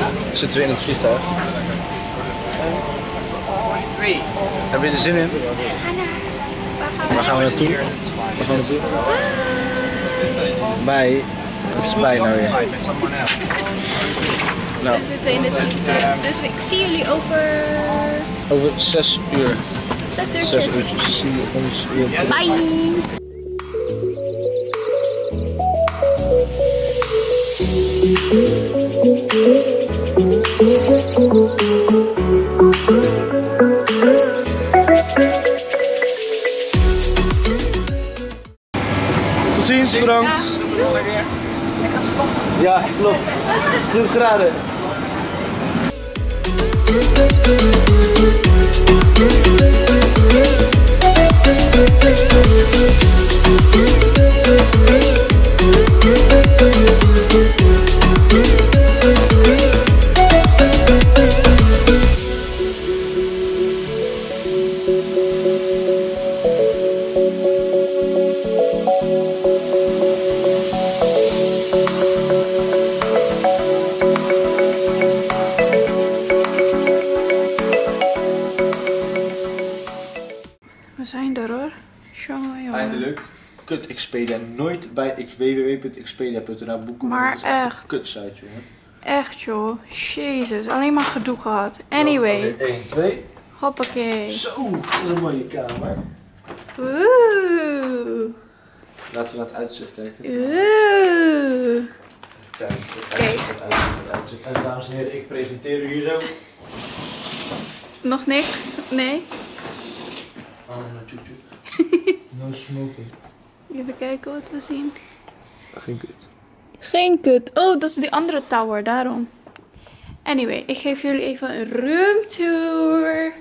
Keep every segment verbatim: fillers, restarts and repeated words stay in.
Zitten we in het vliegtuig. Heb je er zin in? Waar gaan we naartoe? Waar gaan we naartoe? Bij. Het is bij nou weer. Nou. We zitten in de vliegtuig. Dus ik zie jullie over... Over zes uur. Zes uurtjes. Zes uurtjes zie je ons weer terug. Bye! Tot ziens, bedankt. Ja, klopt. Goed geraden. We zijn er hoor. Jongen, jongen. Eindelijk. Kut Expedia. Nooit bij w w w punt expedia punt n l boeken. Maar dat is echt echt. een kutsite, jongen. Echt joh. Jezus. Alleen maar gedoe gehad. Anyway. één, twee. Hoppakee. Zo, dat is een mooie kamer. Oeh. Laten we naar het uitzicht kijken. Oeh. Kijk, het uitzicht, het uitzicht, het uitzicht. En dames en heren, ik presenteer u hier zo. Nog niks? Nee? Oh, no choo-choo. No smoking. Even kijken wat we zien. Geen kut. Geen kut. Oh, dat is die andere tower, daarom. Anyway, ik geef jullie even een roomtour.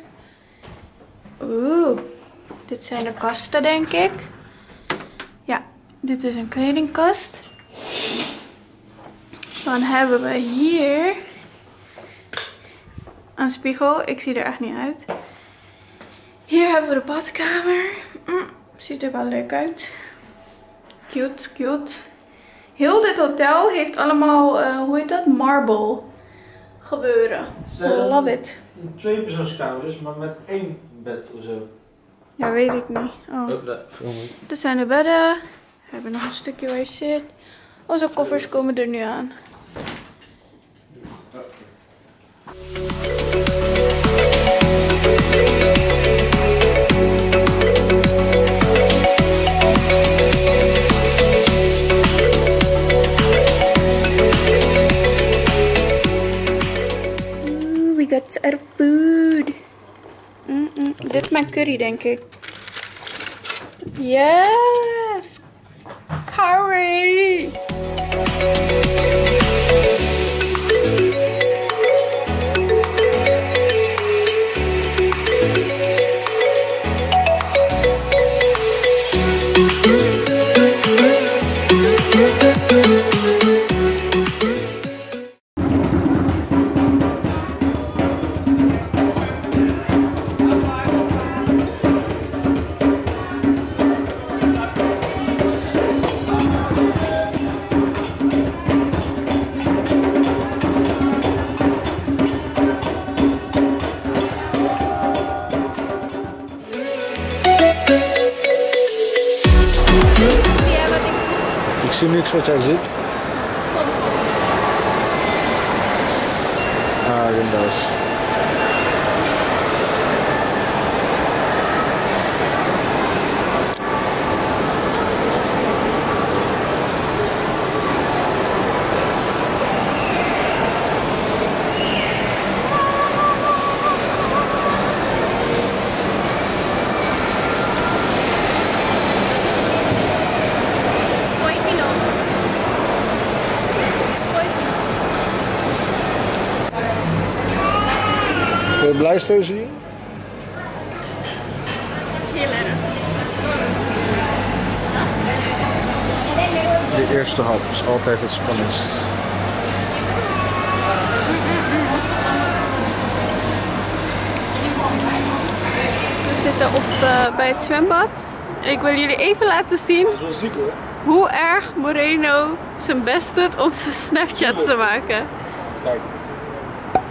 Oeh. Dit zijn de kasten, denk ik. Ja, dit is een kledingkast. Dan hebben we hier een spiegel. Ik zie er echt niet uit. Hier hebben we de badkamer. Mm, ziet er wel leuk uit. Cute, cute. Heel dit hotel heeft allemaal, uh, hoe heet dat? Marble gebeuren. Love it. Een tweepersoonskamer is, maar met één bed of zo. Ja, weet ik niet. Oh. Oh, dat film ik. Dit zijn de bedden. We hebben nog een stukje waar je zit. Onze koffers komen er nu aan. Ooh, we got our food. Mm -mm. Dit is mijn curry, denk ik. Yes! Curry! Ik zie niks wat jij ziet. Ah, Windows. Kun je blij zo zien? Heel erg. De eerste hap is altijd het spannendst. We zitten op, uh, bij het zwembad. En ik wil jullie even laten zien Dat is wel ziek hoor. hoe erg Moreno zijn best doet om zijn Snapchats te maken. Kijk.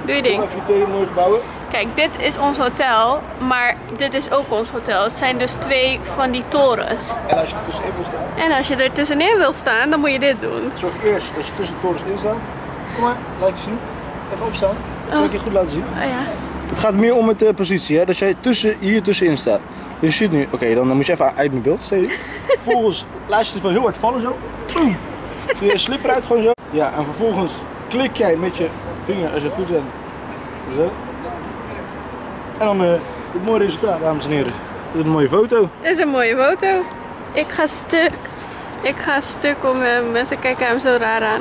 Doe je ding. Even die twee mooie gebouwen. Kijk, dit is ons hotel, maar dit is ook ons hotel. Het zijn dus twee van die torens. En als je er tussenin wil staan. En als je er tussenin wil staan, dan moet je dit doen. Zorg eerst dat je tussen de torens in staat. Kom maar, laat je zien. Even opstaan. Kan ik je goed laten zien? Oh ja. Het gaat meer om de positie, hè? Dat jij tussen, hier tussenin staat. Dus je ziet nu, oké, okay, dan, dan moet je even uit mijn beeld steken. Vervolgens laat je het van heel hard vallen zo. Boom. Doe je slipper uit gewoon zo. Ja, en vervolgens klik jij met je vinger als je goed bent. Zo. En dan uh, het mooie resultaat, dames en heren. Dit is een mooie foto. Dit is een mooie foto. Ik ga stuk. Ik ga stuk om hem. Mensen kijken hem zo raar aan.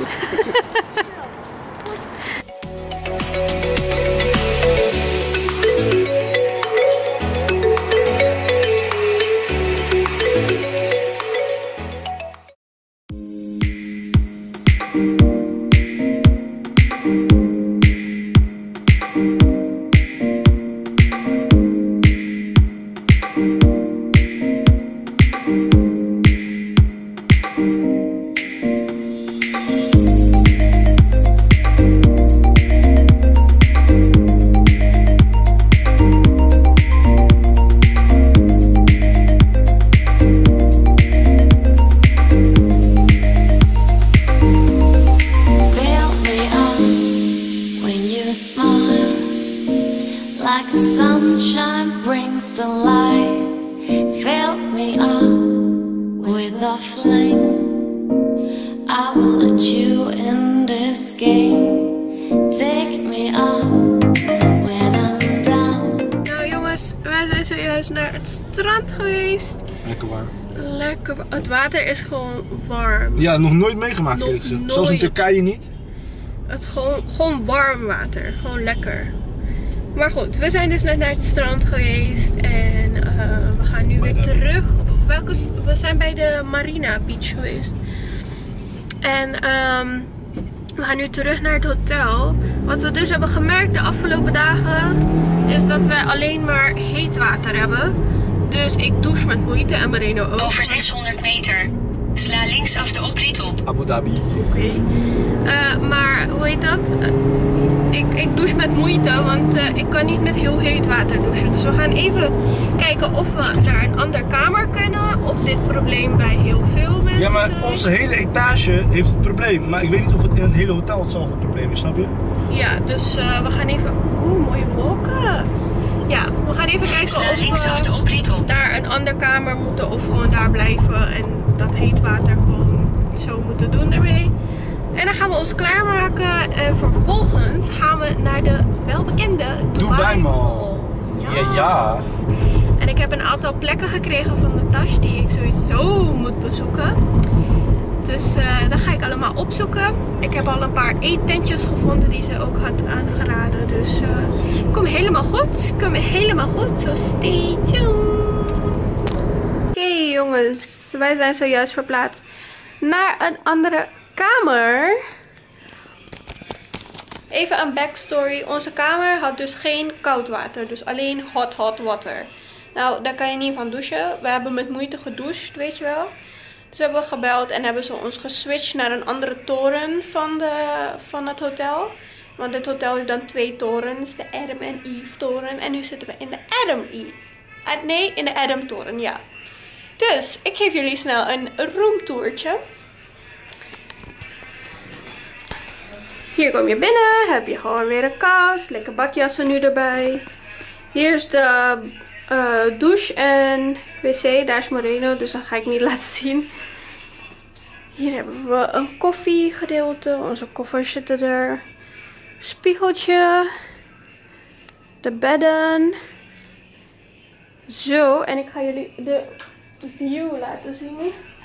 Like the sunshine brings the light, fill me up with a flame. I will let you in this game. Take me up when I'm down. Nou jongens, wij zijn zojuist naar het strand geweest. Lekker warm. Lekker. Het water is gewoon warm. Ja, nog nooit meegemaakt. Nog Zelfs nooit. in Turkije niet. Het gewoon, gewoon warm water. Gewoon lekker. Maar goed, we zijn dus net naar het strand geweest. En uh, we gaan nu weer terug. Welke, we zijn bij de Marina Beach geweest. En um, we gaan nu terug naar het hotel. Wat we dus hebben gemerkt de afgelopen dagen is dat wij alleen maar heet water hebben. Dus ik douche met moeite en Moreno ook. Over zeshonderd meter. Sla linksaf de oprit op. Abu Dhabi. Oké. Okay. Uh, maar hoe heet dat? Uh, ik, ik douche met moeite, want uh, ik kan niet met heel heet water douchen. Dus we gaan even kijken of we naar een andere kamer kunnen. Of dit probleem bij heel veel mensen Ja, maar zijn. onze hele etage heeft het probleem. Maar ik weet niet of het in het hele hotel hetzelfde probleem is, snap je? Ja, dus uh, we gaan even... Oeh, mooie wolken. Ja, we gaan even kijken Sla of linksaf de we oprit op. naar een andere kamer moeten of gewoon daar blijven. En dat heet water gewoon zo moeten doen ermee. En dan gaan we ons klaarmaken. En vervolgens gaan we naar de welbekende Dubai, Dubai Mall. Mall. Ja, ja. En ik heb een aantal plekken gekregen van de tas die ik sowieso moet bezoeken. Dus uh, dat ga ik allemaal opzoeken. Ik heb al een paar eettentjes gevonden die ze ook had aangeraden. Dus uh, kom helemaal goed. Kom helemaal goed. So stay tuned. Oké okay, jongens, wij zijn zojuist verplaatst naar een andere kamer. Even een backstory. Onze kamer had dus geen koud water. Dus alleen hot hot water. Nou, daar kan je niet van douchen. We hebben met moeite gedoucht, weet je wel. Dus hebben we gebeld en hebben ze ons geswitcht naar een andere toren van, de, van het hotel. Want het hotel heeft dan twee torens. De Adam en Eve toren. En nu zitten we in de Adam Eve. Uh, nee, in de Adam toren, ja. Dus, ik geef jullie snel een roomtourtje. Hier kom je binnen. Heb je gewoon weer een kast. Lekker badjassen nu erbij. Hier is de uh, douche en wc. Daar is Moreno, dus dat ga ik niet laten zien. Hier hebben we een koffiegedeelte. Onze koffers zitten er. Spiegeltje. De bedden. Zo, en ik ga jullie de view laten zien.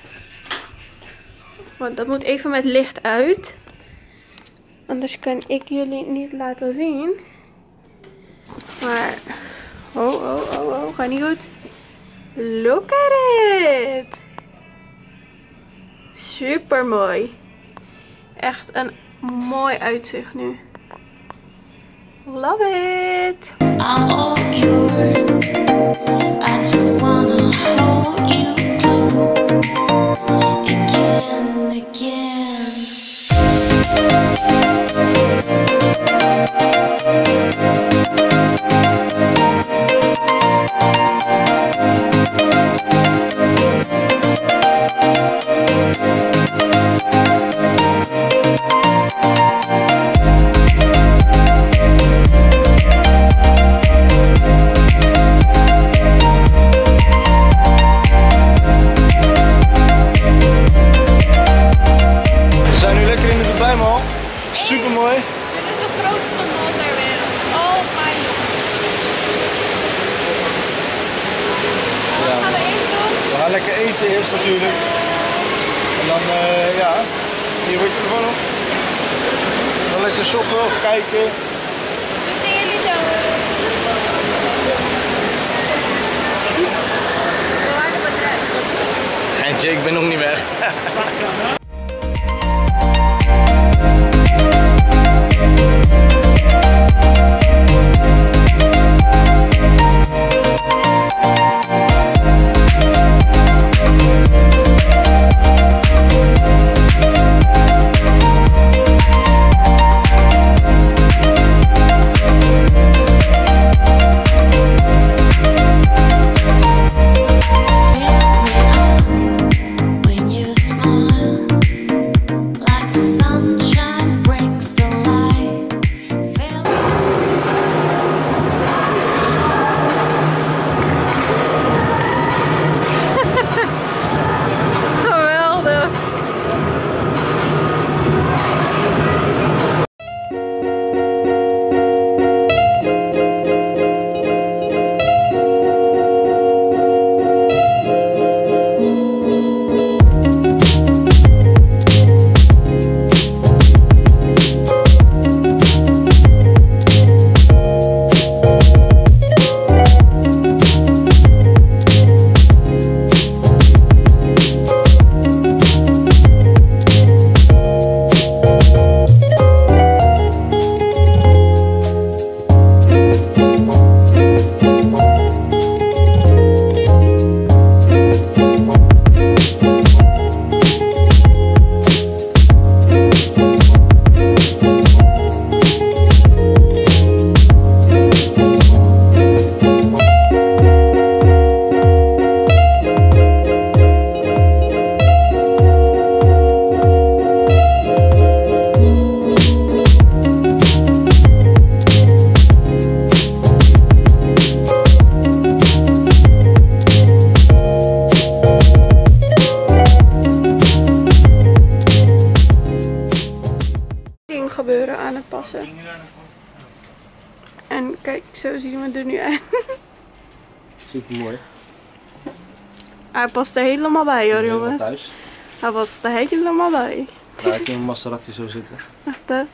Want dat moet even met licht uit. Anders kan ik jullie niet laten zien. Maar, oh, oh, oh, oh, gaat niet goed. Look at it. Super mooi. Echt een mooi uitzicht nu. Love it. I'm all yours. I just wanna hold you close. Again, again. eten is natuurlijk. En dan, uh, ja, hier word je ervan op. Dan lekker shoppen of kijken. Ik zie jullie zo. Geintje, ik ben nog niet weg. gebeuren aan het passen. En kijk, zo zien we er nu uit. Super mooi. Hij past er helemaal bij hoor, jongens. Thuis. Hij past er helemaal bij. Ja, ik heb een Maserati zo zitten. Echt hè?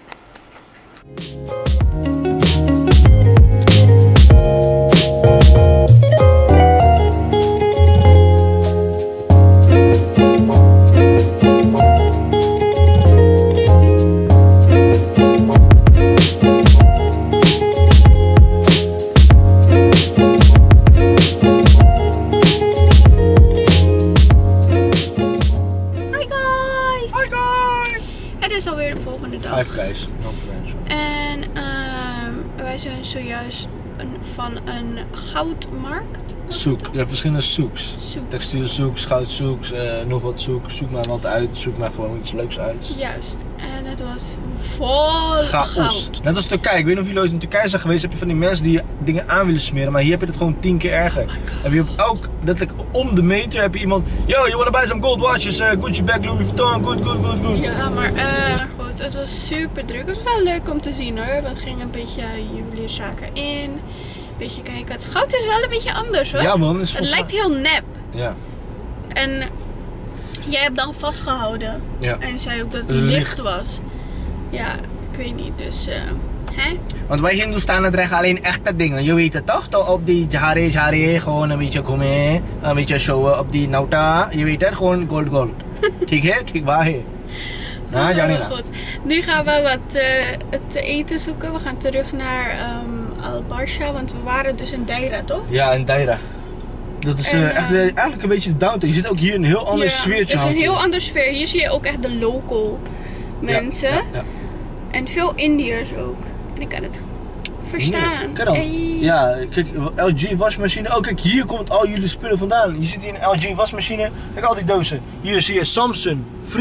Five guys, no friends. En uh, wij zijn zojuist een, van een goudmarkt. Zoek, je hebt verschillende zoeks. Zoek. Textielzoeks, goudzoeks, uh, nog wat zoek. Zoek maar wat uit, zoek maar gewoon iets leuks uit. Juist, en het was vol Chaos. goud. Net als Turkije, ik weet niet of jullie ooit in Turkije zijn geweest, heb je van die mensen die dingen aan willen smeren, maar hier heb je het gewoon tien keer erger. Oh heb je op elk, letterlijk om de meter heb je iemand, yo, you wanna buy some gold watches, uh, Gucci bag, Louis Vuitton, good, good, good, good. Ja, maar uh, goed, het was super druk. Het was wel leuk om te zien hoor. We gingen een beetje juwelierszaken in. Een beetje kijken. Het goud is wel een beetje anders hoor. Ja man, is het lijkt heel nep. Ja. En jij hebt dan vastgehouden. Ja. En je zei ook dat het licht. licht was. Ja, ik weet niet, dus uh, hè? Want wij Hindoestanen dragen alleen echte dingen, je weet het toch? Toch op die jare jare gewoon een beetje komen, een beetje showen op die nauta, je weet het, gewoon gold gold. ठीक है, ठीक waar है. Nou, ja, oh, goed. Nu gaan we wat uh, te eten zoeken. We gaan terug naar um, Al-Barsha, want we waren dus in Deira, toch? Ja, in Deira. Dat is en, uh, echt uh, eigenlijk een beetje downtown. Je zit ook hier in een heel ander ja, sfeertje. Het is een heel hier. ander sfeer. Hier zie je ook echt de local mensen. Ja, ja, ja. En veel Indiërs ook. En ik kan het verstaan. Kijk dan. Hey. Ja, kijk, L G wasmachine. Oh, kijk, hier komt al jullie spullen vandaan. Je zit hier in een L G wasmachine. Kijk, al die dozen. Hier zie je Samsung. Free.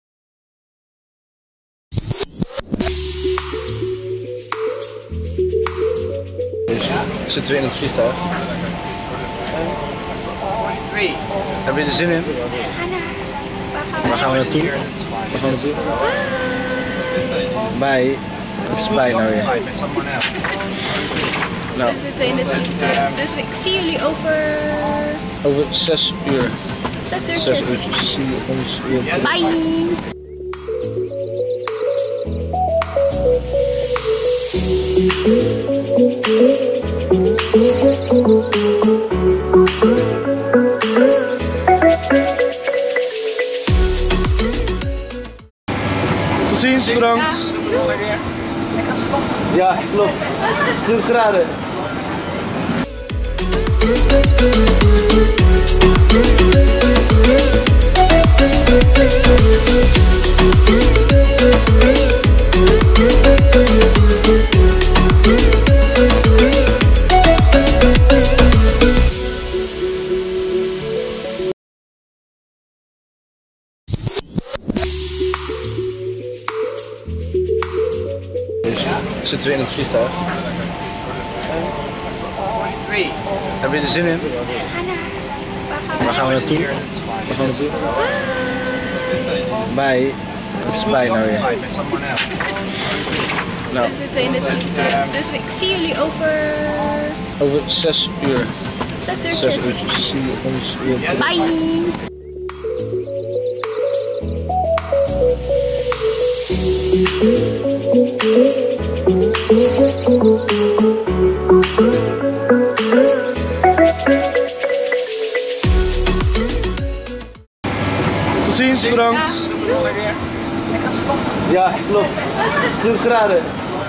Zitten we in het vliegtuig. Heb je er zin in? Waar gaan we naartoe? Waar gaan we naartoe? Bij het spijt nou weer. Nou. We zitten in het vliegtuig. Dus ik zie jullie over... Over zes uur. Zes uurtjes. Zes uurtjes. Zie je ons weer terug. Bye! Tot ziens, bedankt. Ja, klopt. Goed geraden. Zitten we in het vliegtuig? Hebben we er zin in? Waar gaan we naartoe? Waar gaan we naartoe? Bij. Wat is bij nou weer? Nou. We zitten in het vliegtuig. Dus ik zie jullie over... Over zes uur. Zes uurtjes. Zes uurtjes. Zie je ons weer terug. Bye! Tot ziens, bedankt. Ja, klopt. Goed geraden.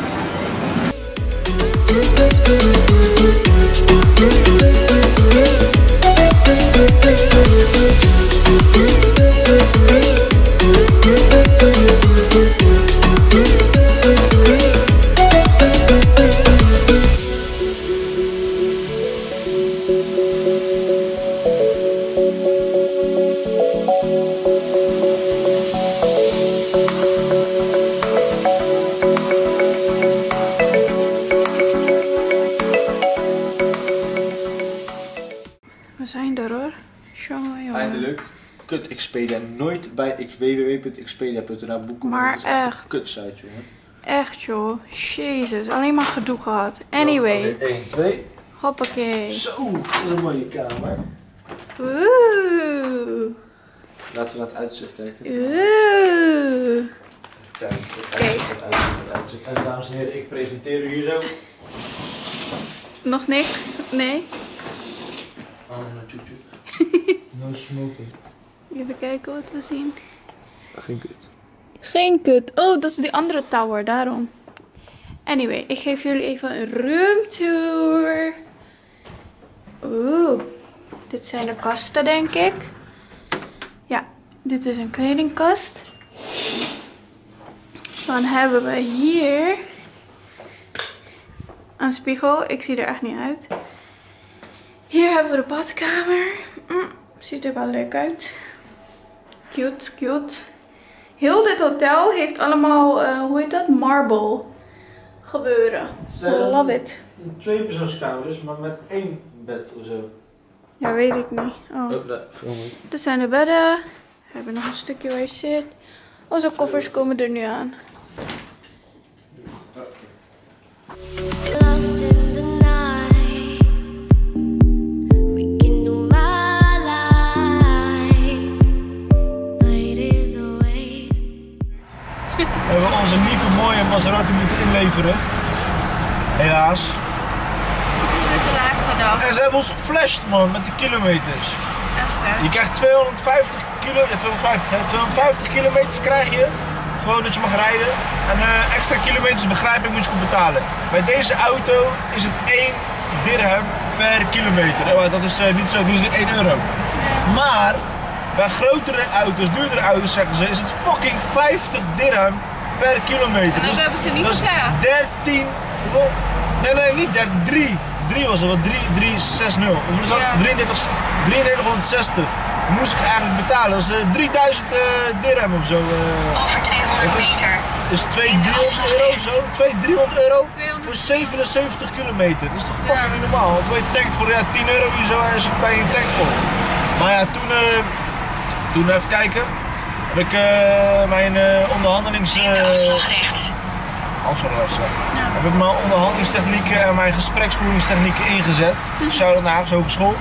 We zijn er hoor. Jongen, jongen. Eindelijk. Kut Expedia. Nooit bij w w w punt expedia punt n l boeken. Maar dat is echt. echt. Een kutsite, jongen. Echt joh. Jezus. Alleen maar gedoe gehad. Anyway. één, twee. Hoppakee. Zo, dat is een mooie kamer. Oeh. Laten we naar het uitzicht kijken. Oeh. Kijk, het uitzicht, het uitzicht, het uitzicht. En dames en heren, ik presenteer u hier zo. Nog niks? Nee? Oh, no choo-choo. No smoking. Even kijken wat we zien. Geen kut. Geen kut. Oh, dat is die andere tower, daarom. Anyway, ik geef jullie even een roomtour. Oeh. Dit zijn de kasten, denk ik. Ja, dit is een kledingkast. Dan hebben we hier een spiegel. Ik zie er echt niet uit. Hier hebben we de badkamer. Mm, ziet er wel leuk uit. Cute, cute. Heel dit hotel heeft allemaal, uh, hoe heet dat? Marble gebeuren. Love it. Een tweepersoonskamer dus, maar met één bed of zo. Ja, weet ik niet. Oh. Oh, dat film ik. Dit zijn de bedden. We hebben nog een stukje waar je zit. Onze koffers komen er nu aan. Lost in the night, rekindle my light. Night is a waste. We hebben onze lieve mooie Maserati moeten inleveren. Helaas. Het is dus de laatste dag. En ze hebben ons geflasht, man, met de kilometers. Echt hè? Je krijgt tweehonderdvijftig kilo, ja, tweehonderdvijftig, hè? tweehonderdvijftig kilometers krijg je. Gewoon dat je mag rijden. En uh, extra kilometers begrijp ik moet je voor betalen. Bij deze auto is het één dirham per kilometer. Uh, dat is uh, niet zo, die is één euro. Ja. Maar bij grotere auto's, duurdere auto's zeggen ze, is het fucking vijftig dirham per kilometer. En dat Dus hebben ze niet dat is gezegd. dertien, nee nee niet dertien, drie. drie was het, wat drie, drie, zes, nul. Of was dat Ja. drieëndertig, drieëndertighonderdzestig. Dan moest ik eigenlijk betalen, dat is uh, drieduizend uh, dirham of zo. Uh. Over tweehonderd meter. Dus tweehonderd, driehonderd euro of zo, tweehonderd, driehonderd euro tweehonderd. voor zevenenzeventig kilometer. Dat is toch fucking niet normaal? Want je tankt voor ja, tien euro hier zo en zit bij een tank vol. Maar ja, toen, uh, toen even kijken, heb ik uh, mijn uh, onderhandelings... Neem de afslag rechts. Afslagrechts, ja. Heb ik mijn onderhandelingstechnieken en mijn gespreksvoeringstechnieken ingezet. Shout-out naar Haagse Hogeschool.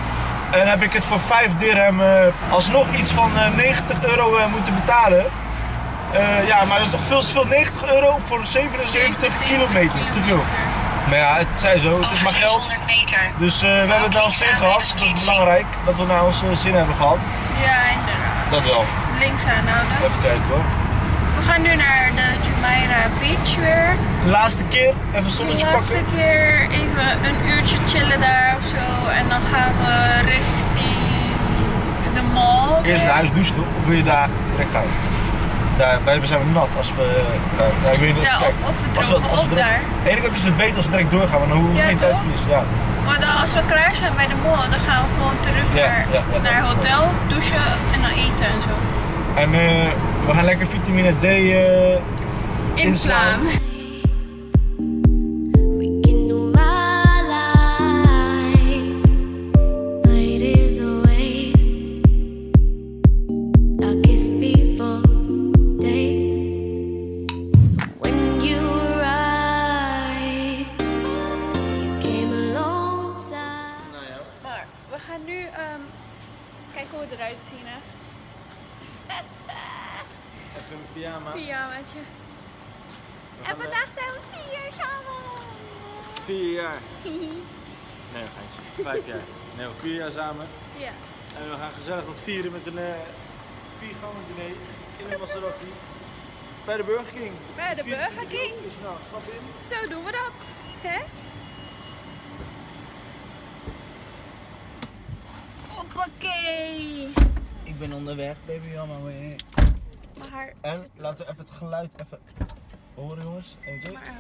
En heb ik het voor vijf dirham uh, alsnog iets van uh, negentig euro uh, moeten betalen. Uh, ja, maar dat is toch veel te veel. negentig euro voor zevenenzeventig kilometer. Te veel. Maar ja, het zij zo, het is maar geld. Dus uh, we hebben het naar ons zin gehad. Dat is belangrijk, dat we naar ons uh, zin hebben gehad. Ja, inderdaad. Dat wel. Links aanhouden. Even kijken hoor. We gaan nu naar de Jumeirah Beach weer. De laatste keer, even zonnetje pakken. De laatste keer even een uurtje chillen daar of zo. En dan gaan we richting de mall. Eerst naar huis douchen toch? Of wil je daar direct gaan? Daar, wij zijn we nat als we... Uh, ja, ik weet niet, ja, kijk, of, of we als we, drogen als we op direct, daar. De ene kant is het beter als we direct doorgaan, want dan hoeven we Ja, geen toch? tijd te verliezen. Ja. Maar dan, als we klaar zijn bij de mall, dan gaan we gewoon terug Ja, naar, ja, ja, naar ja. hotel, douchen en dan eten en zo. En uh, we gaan lekker vitamine D uh, Inslaan. Eruit zien, hè? Even een pyjama. Pyjamaatje. En vandaag zijn we vier samen. Vier jaar. Nee, geintje. Vijf jaar. Nee, vier jaar samen. Ja. En we gaan gezellig wat vieren met een uh, viergangen diner in de Maserati. Bij de Burger King. Bij de Burger King. Dus nou, stap in. Zo doen we dat, hè? Hoppakee! Ik ben onderweg, baby, jammer weer. Maar... En laten we even het geluid even horen, jongens. één, twee. Maar...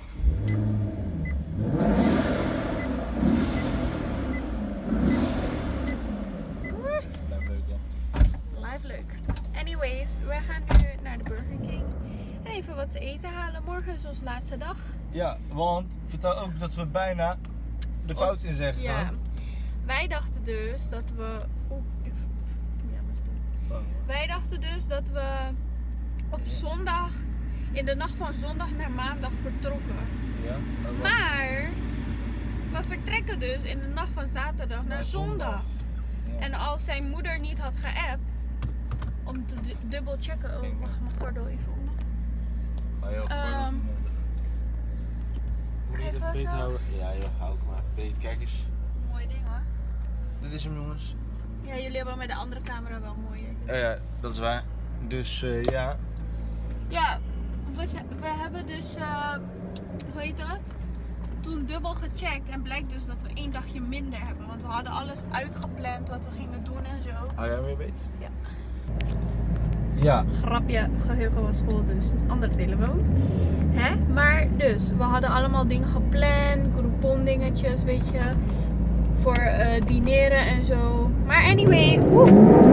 Blijf leuk, hè? Live leuk. Anyways, wij gaan nu naar de Burger King. En even wat te eten halen. Morgen is onze laatste dag. Ja, want vertel ook dat we bijna de fout Ons- in zeggen. Ja. Wij dachten dus dat we... Oeh, ik... Ja, maar stom. Wij dachten dus dat we op zondag, in de nacht van zondag naar maandag vertrokken. Ja, Maar we vertrekken dus in de nacht van zaterdag naar, Naar zondag. zondag. Ja. En als zijn moeder niet had geappt om te du- dubbel checken. Oh, Kijk. wacht, mijn gordel even onder. Oh, heel Ehm, um, Moet je geef het wel beet zo. houden? Ja joh, hou ik maar even beet. Kijk eens. Mooi ding hoor. Dit is hem, jongens. Ja, jullie hebben met de andere camera wel mooier. Ja, ja, dat is waar. Dus uh, ja. Ja, we, ze- we hebben dus, uh, hoe heet dat? Toen dubbel gecheckt en blijkt dus dat we één dagje minder hebben. Want we hadden alles uitgepland wat we gingen doen en zo. Hou jij weer beet? Ja. Ja. Grapje, geheugen was vol, dus een andere telefoon. Hè? Maar dus, we hadden allemaal dingen gepland, groupon dingetjes, weet je. Voor uh, dineren en zo. Maar anyway, woe.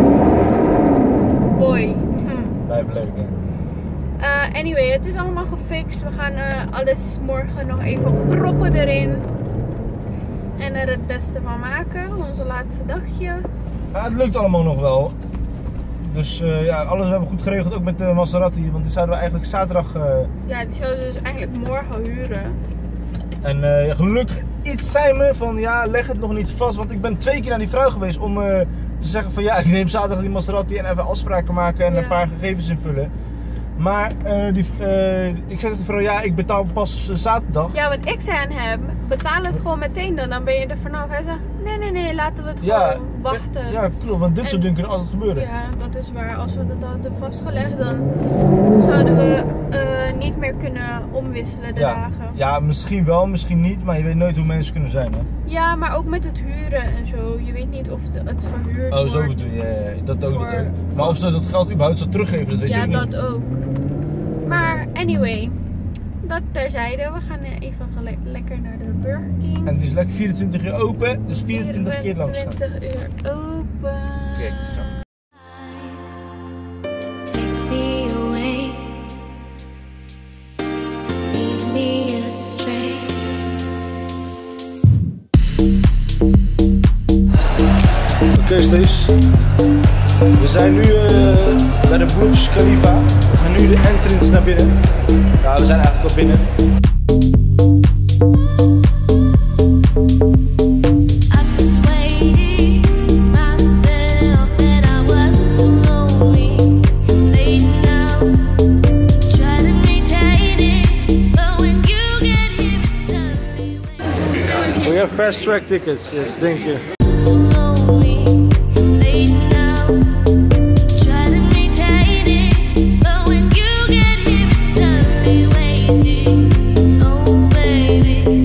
Boy. Hm. Blijf leuk, hè? Uh, anyway, het is allemaal gefixt. We gaan uh, alles morgen nog even proppen erin. En er het beste van maken. Onze laatste dagje. Ja, het lukt allemaal nog wel. Dus uh, ja, alles we hebben goed geregeld, ook met de Maserati. Want die zouden we eigenlijk zaterdag... Uh... Ja, die zouden we dus eigenlijk morgen huren. En uh, ja, gelukkig iets zei me van ja, leg het nog niet vast. Want ik ben twee keer naar die vrouw geweest om uh, te zeggen van ja, ik neem zaterdag die Maserati en even afspraken maken en Ja. een paar gegevens invullen. Maar uh, die, uh, ik zei tegen de vrouw, ja, ik betaal pas uh, zaterdag. Ja, want ik zei aan hem, betaal het gewoon meteen dan, dan ben je er vanaf. Hij zei, nee, nee, nee, laten we het Ja, gewoon wachten. Ja, ja, klopt, want dit soort En- dingen kunnen altijd gebeuren. Ja, dat is waar. Als we dat hadden vastgelegd, dan zouden we uh, niet meer kunnen omwisselen de Ja. dagen. Ja, misschien wel, misschien niet, maar je weet nooit hoe mensen kunnen zijn, hè? Ja, maar ook met het huren en zo. Je weet niet of het, het verhuurd Oh, wordt. zo bedoel je, ja, ja, dat ook. Voor- Dat ook. Maar of ze dat geld überhaupt zou teruggeven, dat weet je Ja, ook niet. dat ook. Maar anyway, dat terzijde. We gaan uh, even gele- lekker naar de Burger King. En het is lekker vierentwintig uur open, dus vierentwintig keer langs gaan. vierentwintig uur open. Kijk, ga. Take me away, lead me astray. Oké, Stees. We zijn nu uh, bij de Burj Khalifa. We gaan nu de entrance naar binnen. Ja, we zijn eigenlijk al binnen. I'm just waiting fast track tickets. Yes, thank you. Slowly fading out. Try to retain it, but when you get here, it's suddenly wasted. Oh, baby.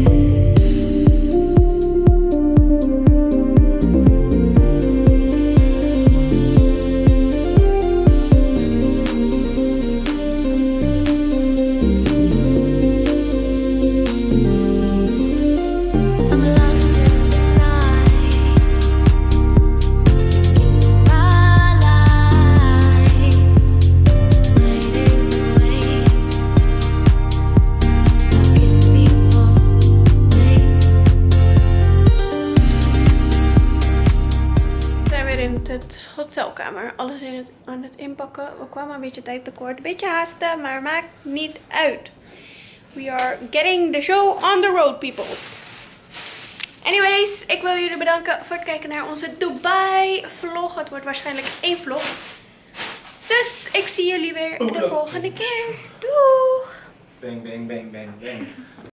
Hotelkamer. Alles in het, aan het inpakken. We kwamen een beetje tijd tekort. Een beetje haasten, maar maakt niet uit. We are getting the show on the road, peoples. Anyways, ik wil jullie bedanken voor het kijken naar onze Dubai vlog. Het wordt waarschijnlijk één vlog. Dus ik zie jullie weer de volgende keer. Doeg! Bang, bang, bang, bang, bang.